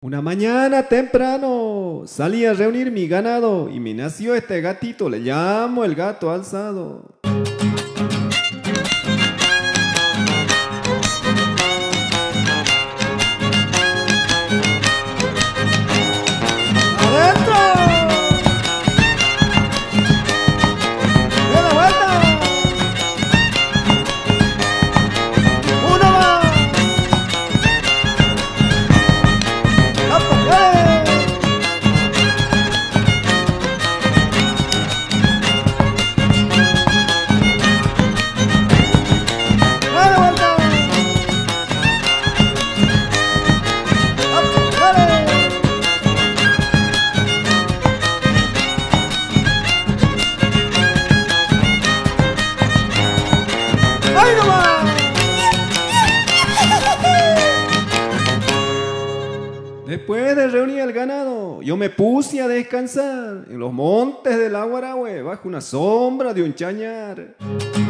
Una mañana temprano salí a reunir mi ganado y me nació este gatito, le llamo el gato alzado. ¡Adentro! ¡De la vuelta! ¡Uno más! ¡Ay, no más! Después de reunir el ganado, yo me puse a descansar en los montes del Aguarahue, bajo una sombra de un chañar.